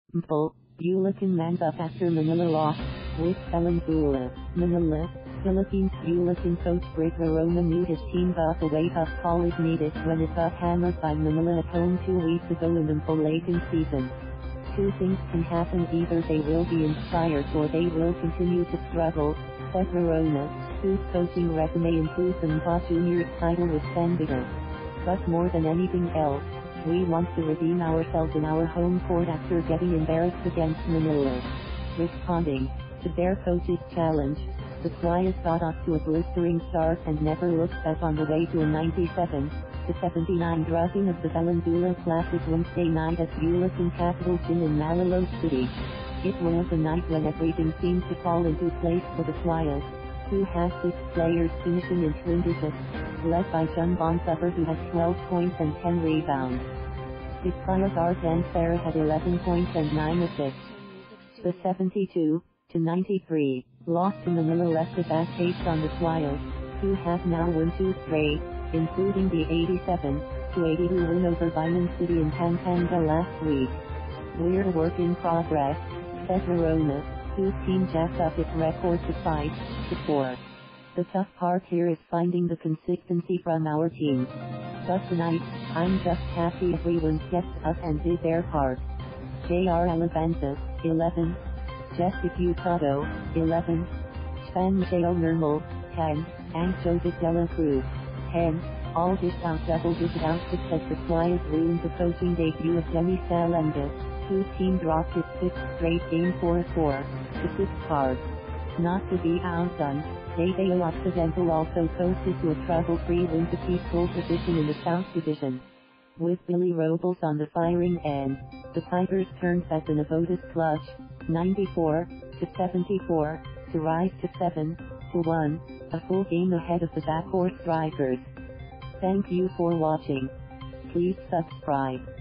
Bulacan Mamba after Manila loss with Valenzuela, Manila, Philippines. Bulacan coach Britt Reroma knew his team got a wake-up call if needed when it got hammered by Manila at home 2 weeks ago in the Lakan season. Two things can happen: either they will be inspired or they will continue to struggle, said Reroma, whose coaching resume includes an NCAA junior title with San Beda. But more than anything else, we want to redeem ourselves in our home court after getting embarrassed against Manila. Responding to their coach's challenge, the Kuyas got off to a blistering start and never looked back on the way to a 97-79 drubbing of the Valenzuela Classic Wednesday night at Bulacan Capitol Gym in Malolos City. It was a night when everything seemed to fall into place for the Kuyas, who had 6 players finishing in twin digits, led by Jun Bonsubre, who had 12 points and 10 rebounds. Spitfire Dan Sara had 11 points and 9 assists. The 72-93 loss to Manila left a bad taste on the Kuyas, who have now won 2 straight, including the 87-82 win over Biñan City in Pampanga last week. "We're a work in progress," said Reroma, whose team jacked up its record to 5-4. "The tough part here is finding the consistency from our team. But tonight, I'm just happy everyone stepped up and did their part." Jr. Alabanza, 11. Jess Diputado, 11. Jhan McHale Nermal, 10. And Jovit Cruz, 10. All dished out double-digit outputs as the Kuyas ruined the coaching debut of Demy Salenga, whose team dropped its 6th straight game 4-4 to 6 cards. Not to be outdone, Davao Occidental also coasted to a trouble-free win to keep pole position in the South Division. With Billy Robles on the firing end, the Tigers turned back the Navotas Clutch, 94-74, to rise to 7-1, a full game ahead of the Bacoor Strikers. Thank you for watching. Please subscribe.